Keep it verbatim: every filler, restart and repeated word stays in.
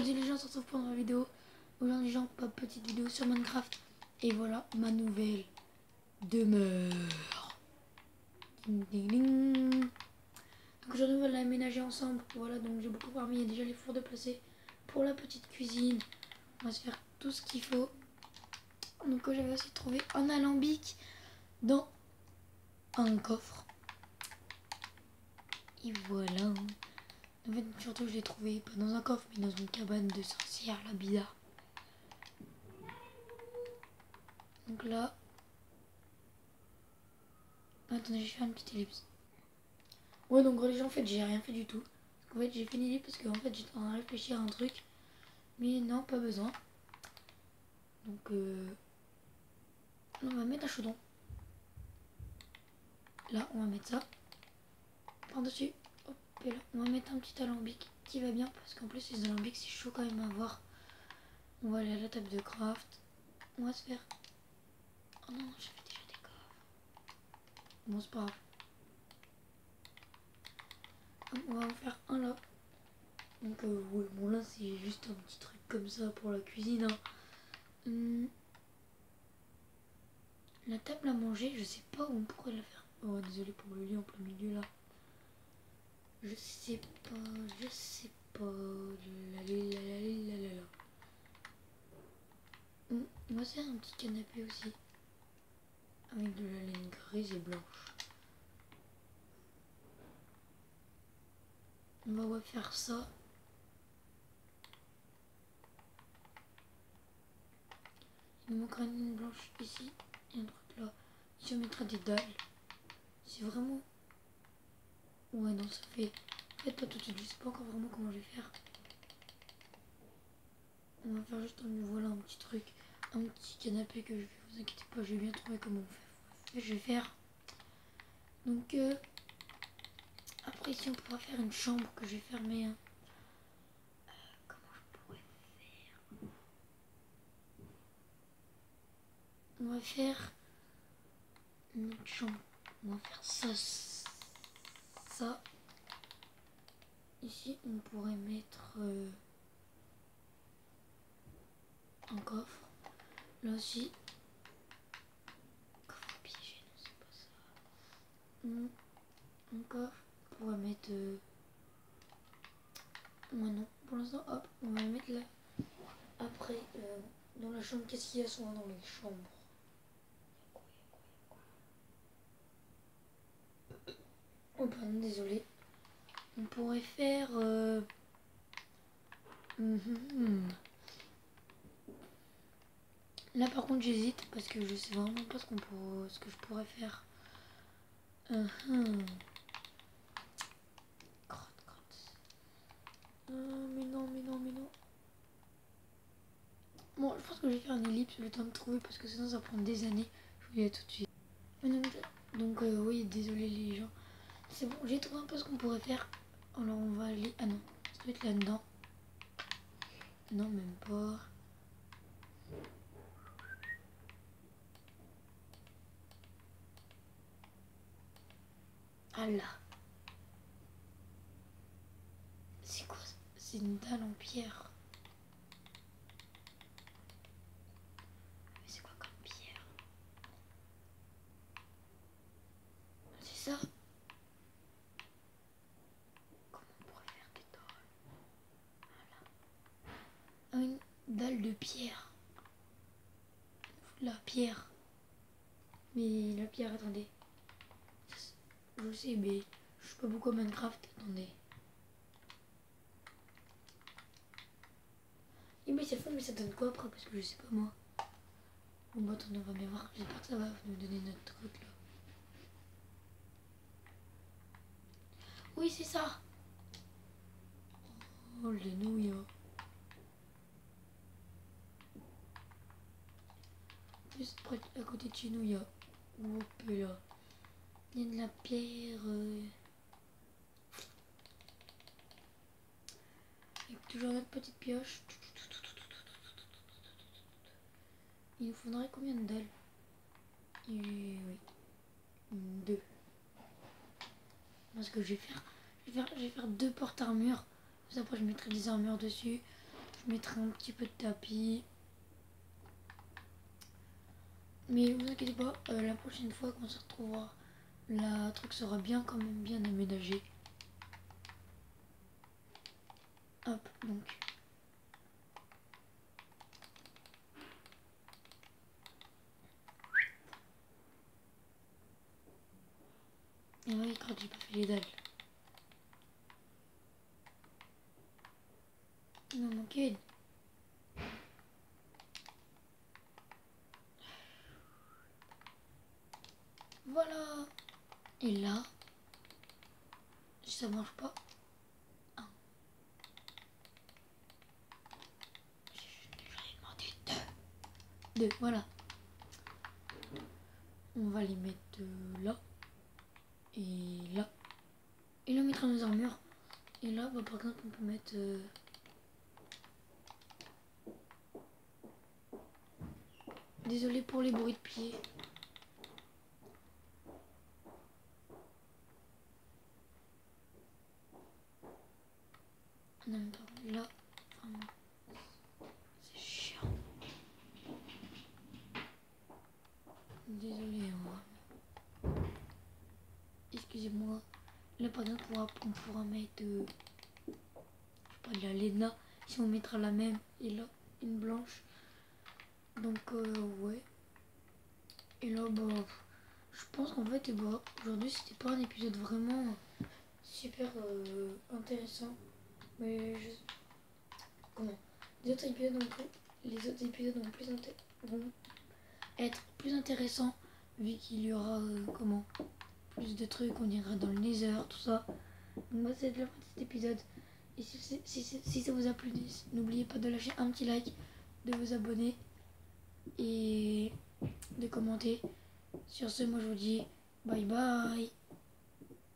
Aujourd'hui les gens se retrouvent pour une nouvelle vidéo. Aujourd'hui les gens, pas petite vidéo sur Minecraft. Et voilà ma nouvelle demeure. Ding, ding, ding. Donc aujourd'hui on va l'aménager ensemble. Voilà, donc j'ai beaucoup parmi. Il y a déjà les fours de placer pour la petite cuisine. On va se faire tout ce qu'il faut. Donc j'avais aussi trouvé un alambic dans un coffre. Et voilà. En fait, surtout, je l'ai trouvé pas dans un coffre, mais dans une cabane de sorcière, la bizarre. Donc là... Attendez, je vais faire une petite ellipse. Ouais, donc les gens, en fait, j'ai rien fait du tout. Parce qu'en fait, j'ai fait une ellipse parce qu'en fait, j'étais en train de réfléchir à un truc. Mais non, pas besoin. Donc, euh... on va mettre un chaudron. Là, on va mettre ça. Par-dessus. Hop, et là, on va mettre un petit alambic qui va bien. Parce qu'en plus, les alambics, c'est chaud quand même à voir. On va aller à la table de craft. On va se faire... Oh non, j'ai fait déjà des coffres. Bon, c'est pas grave. On va en faire un là. Donc, euh, ouais, bon, là, c'est juste un petit truc comme ça pour la cuisine. Hein. Hum. La table à manger, je sais pas où on pourrait la faire. Oh, désolé pour le lit en plein milieu là. Je sais pas, je sais pas. La, la, la, la, la, la. Hum, on va faire un petit canapé aussi. Avec de la laine grise et blanche. On va faire ça. Il nous manquera une ligne blanche ici et un truc là. Ici on mettra des dalles. C'est vraiment... Ouais non, ça fait... En fait pas tout de suite, je sais pas encore vraiment comment je vais faire. On va faire juste un... Voilà un petit truc. Un petit canapé que je vais... Vous inquiétez pas, j'ai bien trouvé comment on fait. Je vais faire. Donc euh... après ici on pourra faire une chambre que je vais fermer. Hein. Euh, comment je pourrais faire? On va faire une autre chambre. On va faire ça. Ça. Ici, on pourrait mettre euh, un coffre. Là aussi. Coffre piégé, non, c'est pas ça. Mmh. Un coffre. On pourrait mettre... Euh... Ouais, non. Pour l'instant, hop, on va le mettre là. Après, euh, dans la chambre, qu'est-ce qu'il y a souvent dans les chambres? Oh, pardon, désolé. On pourrait faire... Euh... Mmh, mmh. Là par contre j'hésite parce que je sais vraiment pas ce, qu'on pour... ce que je pourrais faire. Uh -huh. Crotte, crotte. Euh, mais non, mais non, mais non. Bon, je pense que je vais faire une ellipse le temps de trouver parce que sinon ça va prendre des années. Je vous dis à tout de suite. Donc, donc euh, oui, désolé les gens. C'est bon, j'ai trouvé un peu ce qu'on pourrait faire. Alors on va aller... Ah non, ça doit être là-dedans. Non, même pas. Ah là. C'est quoi? C'est une dalle en pierre. Mais c'est quoi comme pierre? C'est ça? Comment on pourrait faire des dalles? Voilà. Une dalle de pierre. La pierre. Mais la pierre, attendez. Je sais, mais je suis pas beaucoup à Minecraft. Attendez. Et mais c'est fun, mais ça donne quoi après? Parce que je sais pas moi. Bon, bah attendez, on va bien voir. J'espère que ça va nous donner notre truc là. Oui, c'est ça. Oh, les nouilles. Juste près, à côté de chez nous, il y a... Hop là. Il y a de la pierre. Euh... Avec toujours notre petite pioche. Il nous faudrait combien de dalles? Et oui. Deux. Parce que je vais faire... Je vais faire, je vais faire deux portes armures. Après je mettrai des armures dessus. Je mettrai un petit peu de tapis. Mais vous inquiétez pas, euh, la prochaine fois qu'on se retrouvera, la truc sera bien quand même bien aménagé. Hop, donc. Et oui, quand j'ai pas fait les dalles. Il m'en manquait une. Voilà. Et là, si ça marche pas, un. J'en ai demandé deux. Deux, voilà. On va les mettre euh, là. Et là. Et là, on mettra nos armures. Et là, bah, par exemple, on peut mettre... Euh... Désolé pour les bruits de pieds. Non, mais pardon, là, vraiment, c'est chiant. Désolé, hein. Excusez-moi. Là, par exemple, on pourra, on pourra mettre, euh, je sais pas, de la Lena. Si on mettra la même, et là, une blanche. Donc, euh, ouais. Et là, bah, je pense qu'en fait, bah, aujourd'hui, c'était pas un épisode vraiment super euh, intéressant. Mais je... Comment Les autres épisodes vont plus, les autres épisodes vont, plus inté... vont être plus intéressants vu qu'il y aura euh, comment plus de trucs, on ira dans le Nether, tout ça. Donc moi c'est la fin de cet épisode. Et si, si, si, si ça vous a plu, n'oubliez pas de lâcher un petit like, de vous abonner et de commenter. Sur ce, moi je vous dis bye bye.